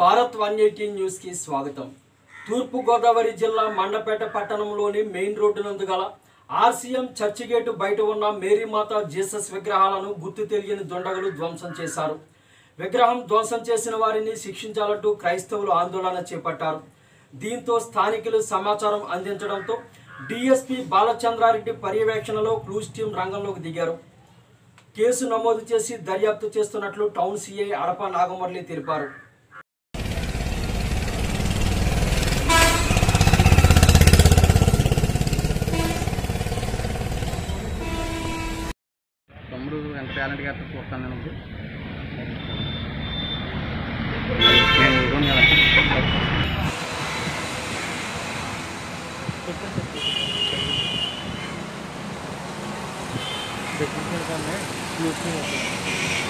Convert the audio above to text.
Bharat 180 news కి స్వాగతం। తూర్పు గోదావరి జిల్లా మండపేట పట్టణంలోని మెయిన్ రోడ్డు నందు గల ఆర్సీఎం చర్చి గేటు బయట ఉన్న మేరీమాత జీసస్ విగ్రహాలను గుర్తు తెలియని దుండగులు ధ్వంసం చేశారు। విగ్రహం ధ్వంసం చేసిన వారిని శిక్షించాలంటూ క్రైస్తవులు ఆందోళన చేపట్టారు। దీంతో స్థానికులు సమాచారం అందించడంతో డీఎస్పీ బాలచంద్రారెడ్డి పర్యవేక్షణలో క్లూస్ టీం రంగంలోకి దిగారు। కేసు నమోదు చేసి దర్యాప్తు చేస్తున్నట్లు టౌన్ సీఐ అడప నాగమురళి తెలిపారు। తమ్ముడు ఎంత టాలెంట్ గా చూస్తాను నేను देखने का है